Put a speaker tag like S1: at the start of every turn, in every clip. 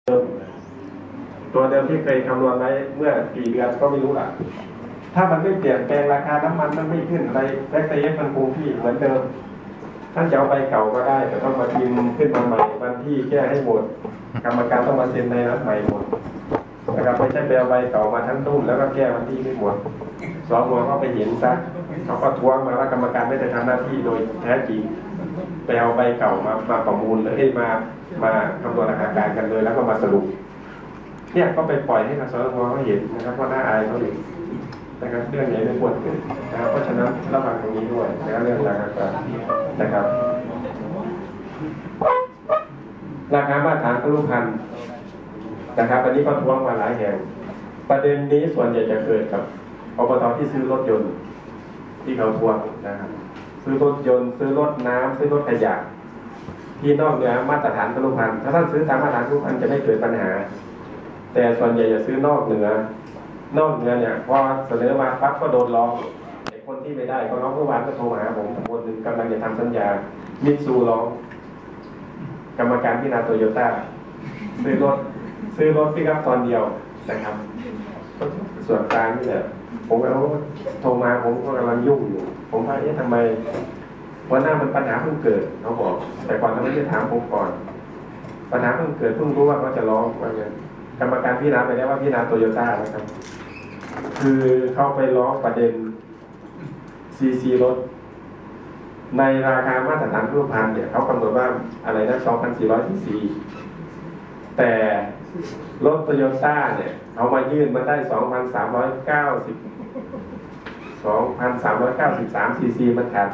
S1: ตัวเดิมที่เคยคำนวณไว้เมื่อกี่เดือนก็ไม่รู้ล่ะถ้ามันไม่เปลี่ยนแปลงราคาน้ำมันไม่ขึ้นอะไรแท็กซี่มันคงที่เหมือนเดิมท่านจะเอาใบเก่าก็ได้แต่ต้องมาพิมพ์ขึ้นมาใหม่วันที่แก้ให้หมดกรรมการต้องมาเซ็นในนั้นใหม่หมดนะครับไม่ใช่ไปเอาใบเก่ามาทั้งตุ้มแล้วก็แก้วันที่ไม่หมดสองก็ไปเห็นซะเขาก็ทวงมาว่ากรรมการไม่ได้ทำหน้าที่โดยแท้จริงไปเอาใบเก่ามาประมูลเลยมาคำนวณราคากลางกันเลยแล้วก็มาสรุปเนี่ยก็ไปปล่อยให้กสทชเขาเห็นนะครับเพราะน่าอายเขาอยู่นะครับเรื่องนี้ไม่ควรเกิดนะครับเพราะฉะนั้นระวังตรงนี้ด้วยนะครับเรื่องราคากลางนะครับราคามาตรฐานครุพันธ์นะครับอันนี้ก็ทวงมาหลายแห่งประเด็นนี้ส่วนใหญ่จะเกิดกับอบต.ที่ซื้อรถยนต์ที่เขาทวงนะครับซื้อรถยนต์ซื้อรถน้ำซื้อรถขยะที่นอกเหนือมาตรฐานครุพันธ์ถ้าท่านซื้อตามมาตรฐานครุพันธ์จะไม่เกิดปัญหาแต่ส่วนใหญ่จะซื้อนอกเหนือเนี่ยพอเสนอมาปั๊บก็โดนร้องไอ้คนที่ไม่ได้ก็ร้องเมื่อวานก็โทรหาผมคนหนึ่งกำลังจะทำสัญญามิตซูร้องกรรมการพิจารณาโตโยต้าซื้อรถปิกอัพตอนเดียวนะครับส่วนกลางนี่แหละผมก็โทรมาผมก็กำลังยุ่งอยู่ผมว่าทำไมวันหน้ามันปัญหาเพิ่งเกิดเขาบอกแต่ก่อนเขาไม่ได้ถามผมก่อนปัญหาเพิ่งเกิดเพิ่งรู้ว่าเขาจะร้องว่าอย่างกรรมการพิจารณาไปแล้วว่าพิจารณาโตโยต้านะครับคือเข้าไปร้องประเด็นซีรถในราคามาตรฐานทั่วพันเนี่ยเขากำหนดว่าอะไรนะ 2,400 ซีซีแต่รถโตโยต้าเนี่ยเขามายื่นมาได้ 2,393 ซีซีมันขาด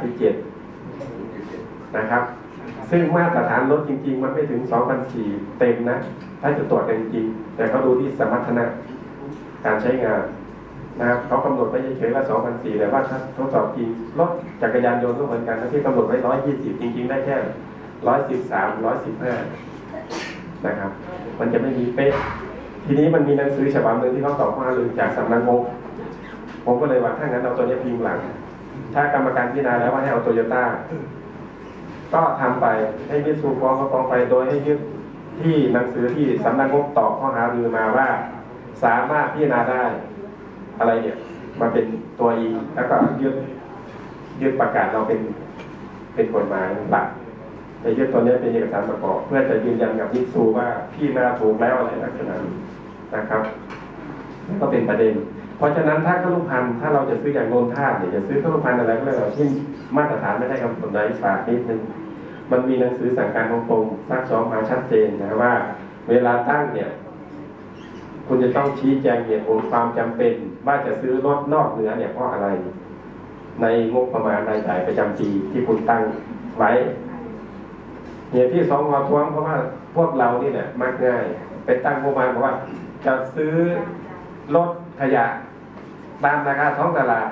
S1: 17นะครับซึ่งมาตรฐานรถจริงๆมันไม่ถึง 2,400 เต็มนะถ้าจะตรวจกันจริงแต่เขาดูที่สมรรถนะการใช้งานนะครับเขากำหนดไว้เฉยๆว่า 2,400 แต่ว่าถ้าทดสอบจริงรถจักรยานยนต์ก็เหมือนกันที่กำหนดไว้ 120 จริงๆได้แค่ 113 115 นะครับมันจะไม่มีเป๊ะทีนี้มันมีหนังสือฉบับหนึ่งที่เขาตอบมาเลยจากสำนักงบผมก็เลยว่าถ้างั้นเอาตัวนี้พิมพ์หลังถ้ากรรมการพิจารณาแล้วว่าให้เอาโตโยต้าก็ทำไปให้มิตซูฟ้องก็ฟ้องไปโดยให้ยึดที่หนังสือที่สำนักงบตอบข้อหารือมาว่าสามารถพิจารณาได้อะไรเนี่ยมาเป็นตัวอีแล้วก็ยึดประกาศเราเป็นกฎหมายหลักแต่ยึดตัวนี้เป็นเอกสารประกอบเพื่อจะยืนยันกับมิตซูว่าพี่นาถูกแล้วอะไรลักษณะนี้นะครับก็เป็นประเด็นเพราะฉะนั้นถ้าครุพันธ์ถ้าเราจะซื้ออย่างโนนท่าเนี่ยจะซื้อครุพันธ์อะไรก็แล้วที่มาตรฐานไม่ได้กำหนดไว้ฝากนิดนึงมันมีหนังสือสั่งการตรงๆซักซ้อมมาชัดเจนนะว่าเวลาตั้งเนี่ยคุณจะต้องชี้แจงเหตุผลความจำเป็นว่าจะซื้อรถนอกเหนือเนี่ยเพราะอะไรในงบประมาณรายจ่ายประจำปีที่คุณตั้งไว้เหตุที่สองเราทวงเพราะว่าพวกเรานี่เนี่ยมักง่ายไปตั้งงบประมาณบอกว่าจะซื้อรถขยะตามราคาท้องตลาด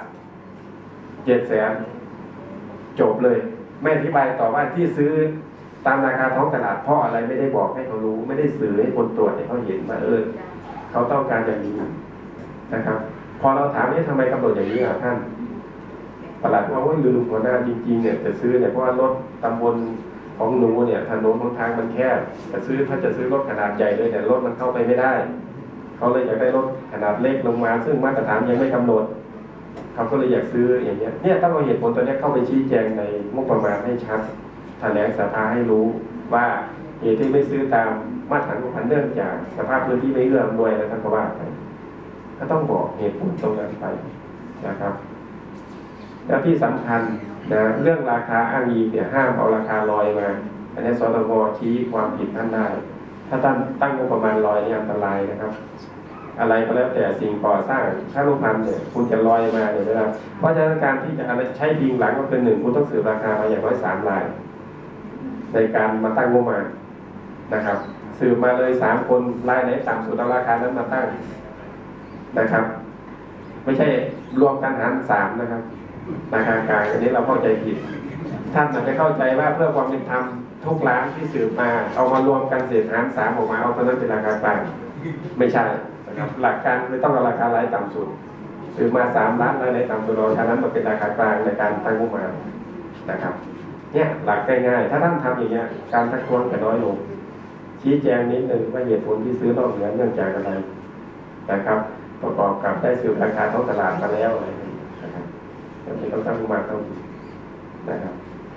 S1: 700,000จบเลยไม่อธิบายต่อว่าที่ซื้อตามราคาท้องตลาดเพราะอะไรไม่ได้บอกให้เขารู้ไม่ได้สื่อให้คนตรวจให้เขาเห็นว่าเขาต้องการอย่างนี้นะครับพอเราถามทำไมกำหนดอย่างนี้ท่านปลัดว่าลืมหัวหน้าจริงๆเนี่ยจะซื้อเนี่ยเพราะว่ารถตำบลของหนูเนี่ยถนนบนทางมันแคบถ้าจะซื้อรถขนาดใหญ่เลยเนี่ยรถมันเข้าไปไม่ได้เขาเลยอยากได้รถขนาดเล็กลงมาซึ่งมาตรฐานยังไม่กำหนดเขาก็เลยอยากซื้ออย่างเงี้ยเนี่ยต้องเอาเหตุผลตัวนี้เข้าไปชี้แจงในงบประมาณให้ชัดแถลงสภาให้รู้ว่าเหตุที่ไม่ซื้อตามมาตรฐานของพันเนื่องจากสภาพพื้นที่ไม่เอื้ออำนวยอะไรทั้งประวัติก็ต้องบอกเหตุผลตรงนั้นไปนะครับแล้วที่สำคัญนะเรื่องราคาอ้างอิงเนี่ยห้ามเอาราคาลอยมาอันนี้สตงชี้ความผิดท่านได้ถ้าท่านตั้งงบประมาณลอยนี่อันตรายนะครับอะไรก็แล้วแต่สิ่งก่อสร้างค่าลูกพันเนี่ยคุณจะลอยมาเนี่ยนะครับเพราะฉะนั้นการที่จะใช้พิงหลังก็เป็นหนึ่งคุณต้องสืบราคามาอย่างน้อย3 รายในการมาตั้งงบมานะครับสืบมาเลย3 คนรายไหนต่ำสุดราคานั้นมาตั้งนะครับไม่ใช่รวมกันหาร3นะครับราคากลางอันนี้เราเข้าใจผิดท่านอาจจะเข้าใจว่าเพื่อความเป็นธรรมทุกร้านที่สืบมาเอามารวมกันเศษหาร3ออกมาเอาเท่านั้นเป็นราคากลางไม่ใช่นะครับหลักการคือต้องเอาราคารายต่ำสุดสืบมา3 ล้านรายไหนต่ำสุดราคานั้นมาเป็นราคากลางในการตั้งงบมานะครับเนี่ยหลักง่ายๆถ้าท่านทำอย่างเงี้ยการทักท้วงจะน้อยลงชี้แจงนิดหนึ่งว่าเหตุผลที่ซื้อนอกเหนือเนื่องจากอะไรนะครับประกอบกับได้สืบราคาท้องตลาดมาแล้วอะไรนะครับไม่ต้องตั้งมาต้องนะครับ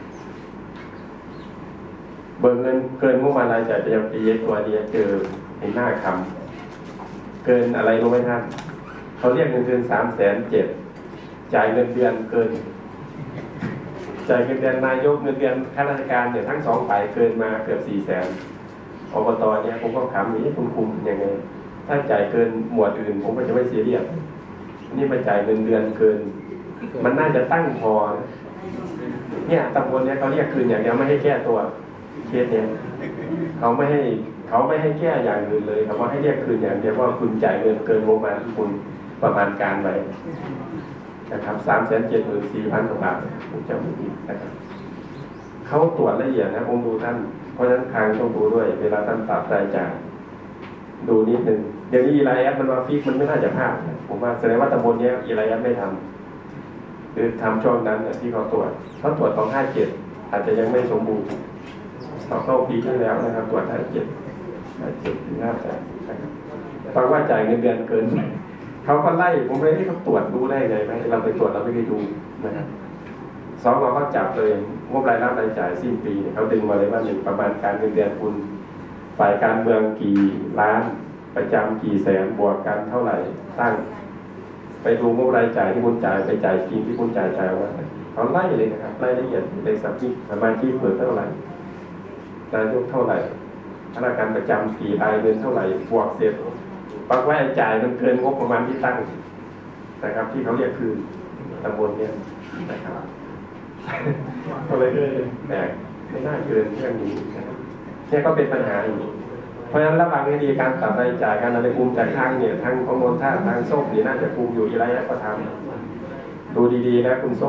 S1: เบิกเงินเกินงบประมาณรายจ่ายประจำปีตัวเดียวเจอในหน้าคำเกินอะไรรู้ไหมท่านเขาเรียกเงินเดือน307,000จ่ายเงินเดือนเกินจ่ายเงินเดือนนายกเงินเดือนข้าราชการเนี่ยทั้งสองฝ่ายเกินมาเกือบ400,000อบตเนี่ยผมก็ถามนี้คุณคุมยังไงถ้าจ่ายเกินหมวดอื่นผมก็จะไม่ซีเรียสนี่มาจ่ายเงินเดือนเกินมันน่าจะตั้งพอเนี่ยตำบลเนี่ยเขาเรียกคืนอย่างเดียวไม่ให้แก้ตัวเคสเนี่ยเขาไม่ให้แก้อย่างอื่นเลยเขาว่าให้เรียกคืนอย่างเดียวว่าคุณจ่ายเงินเกินงบประมาณที่คุณประมาณการไว้นะครับ374,000 กว่าบาทผมจำไม่ผิดนะครับเขาตรวจละเอียดนะผมดูท่านเพราะฉะนั้นทางต้องดูด้วยเวลาท่านปรับรายจ่ายดูนิดนึงเดี๋ยวนี้อีไลแอปมันมาฟิกมันไม่น่าจะพลาดผมว่าแสดงว่าตำบลนี้อีไลแอปไม่ทำคือทำช่วงนั้นที่เขาตรวจของ57อาจจะยังไม่สมบูรณ์เข้าปีที่แล้วนะครับตรวจ57ถึง58นะครับฟังว่าจ่ายเงินเดือนเกินเขาก็ไล่ผมเลยให้เขาตรวจดูได้ไงไหมเราไปตรวจเราไม่ได้ดูนะครับ2เขาจับเลยงบรายรับรายจ่ายสิ้นปีเขาดึงมาเลยว่า1ประมาณการเงินเดือนคุณฝ่ายการเมืองกี่ล้านประจำกี่แสนบวกกันเท่าไหร่ตั้งไปดูงบรายจ่ายที่คุณจ่ายไปจ่ายจริงที่คุณจ่ายว่าเขาไล่เลยนะครับไล่ละเอียดในสัปดาห์สมาชิกเปิดเท่าไหร่นายกเท่าไหร่ข้าราชการประจำกี่รายเงินเท่าไหร่บวกเสร็จปรากฏว่าจ่ายมันเกินงบประมาณที่ตั้งนะครับที่เขาเรียกคือตำบลเนี่ยนะครับก็เลยแบกไม่น่าเกินเรื่องนี้เนี่ยก็เป็นปัญหาอยู่เพราะฉะนั้นระหว่างนี้การตัดรายจ่ายการอะไรคุมจากทางเนี่ยทางข้อมูลท่าทางโซ่นี่น่าจะคุมอยู่อะไรก็ทำดูดีๆนะคุณโซ่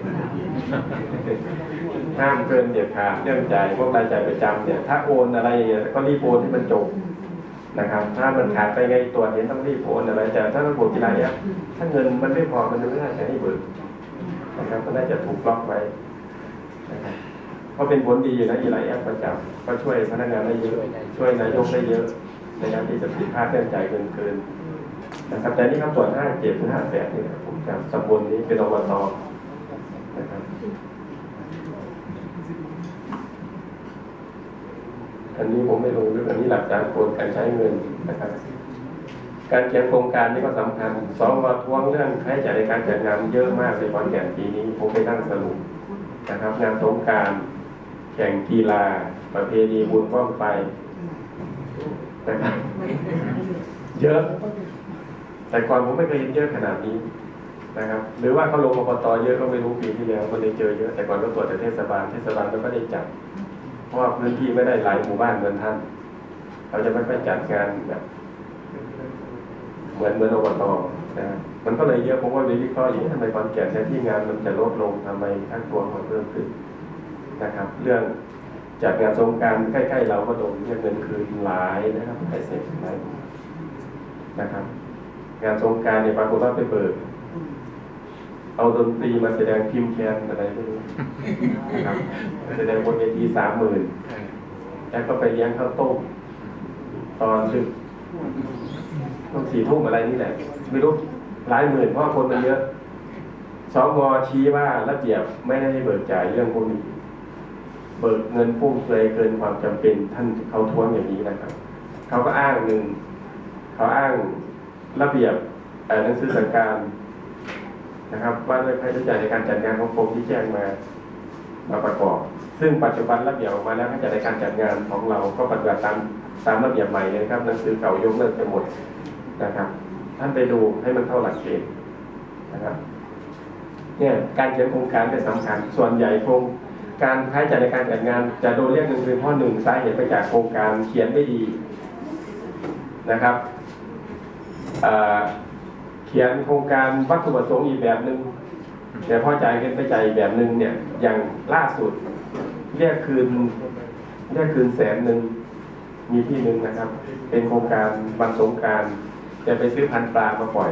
S1: ห้ามเกินเด็ดขาดเรื่องจ่ายพวกรายจ่ายประจำเนี่ยถ้าโอนอะไรอย่างเงี้ยก็รีบโอนให้มันจบนะครับถ้ามันขาดไปไงตัวเห็นต้องรีบโอนอะไรแต่ถ้าระบบกีฬาเนี่ยถ้าเงินมันไม่พอมันไม่น่าจะให้เบิกนะครับก็น่าจะถูกล็อกไว้นะครับก็เป็นผลดีนะอีไลแอปประจำก็ช่วยพนักงานได้เยอะช่วยนายกได้เยอะในการที่จะผิดพลาดเรื่องจ่ายเกินนะครับแต่นี่ครับตรวจ57ถึง58นี่นะผมจำตำบลนี้เป็นอบตนะครับอันนี้ผมไม่รู้เรื่องอันนี้หลักการโครงการใช้เงินนะครับการเขียนโครงการนี่ก็สำคัญ2ทวงเรื่องค่าใช้จ่ายในการจัดงานเยอะมากในขอนแก่นปีนี้ผมไปนั่งสรุปนะครับงานสงกรานต์แข่งกีฬาประเพณีบุญบ้างไฟนะครับเยอะแต่ก่อนผมไม่เคยเห็นเยอะขนาดนี้นะครับหรือว่าเขาลงอบตเยอะก็ไม่รู้ปีที่แล้วคนได้เจอเยอะแต่ก่อนก็ตรวจแต่เทศบาลก็ได้จับเพราะว่าพื้นที่ไม่ได้หลายหมู่บ้านเหมือนท่านเราจะไม่ค่อยจัดงานแบบเหมือนอบตนะมันก็เลยเยอะผมว่าวิเคราะห์อย่างทำไมขอนแก่นที่งานมันจะลดลงทำไมทั้งตัวมันเพิ่มขึ้นนะครับเรื่องจัดงานสงกรานต์ใกล้ๆเราก็โดนเรียกเงินคืนหลายนะครับใครเสร็จหลายนะครับงานสงกรานต์เนี่ยปรากฏว่าไปเบิกเอาดนตรีมาแสดงพิมพ์แคนอะไรไม่รู้นะครับแสดงบนเวที30,000แล้วก็ไปเลี้ยงข้าวต้มตอนดึกต้อง4 ทุ่มอะไรนี่แหละไม่รู้หลายหมื่นเพราะคนมันเยอะสง.ชี้ว่าระเบียบไม่ได้เบิกจ่ายเรื่องพวกนี้เบิกเงินฟุ่มเฟือยเกินความจำเป็นท่านเขาท้วงอย่างนี้นะครับเขาก็อ้างเขาอ้างระเบียบหนังสือสั่งการนะครับว่าด้วยค่าใช้จ่ายในการจัดงานของกรมที่แจ้งมาประกอบซึ่งปัจจุบันระเบียบออกมาแล้วค่าใช้จ่ายในการจัดงานของเราก็ปฏิบัติตามระเบียบใหม่เลยครับหนังสือเก่ายกเลิกไปหมดนะครับท่านไปดูให้มันเข้าหลักเกณฑ์นะครับเนี่ยการเขียนโครงการเป็นสำคัญส่วนใหญ่โครงการค่าใช้จ่ายในการจัดงานจะโดนเรียกเงินเป็นข้อ1สาเหตุมาจากโครงการเขียนไม่ดีนะครับเขียนโครงการวัตถุประสงค์อีกแบบหนึ่งแต่พอจ่ายเงินไปจ่ายอีกแบบหนึ่งเนี่ยอย่างล่าสุดเรียกคืน100,000มีที่หนึ่งนะครับเป็นโครงการวันสงกรานต์จะไปซื้อพันธุ์ปลามาปล่อย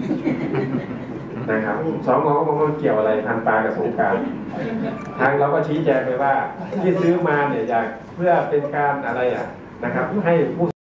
S1: นะครับสง.ก็บอกว่าเกี่ยวอะไรพันธุ์ปลากับสงกรานต์ทางเราก็ชี้แจงไปว่าที่ซื้อมาเนี่ยอยากเพื่อเป็นการอะไรนะครับให้ผู้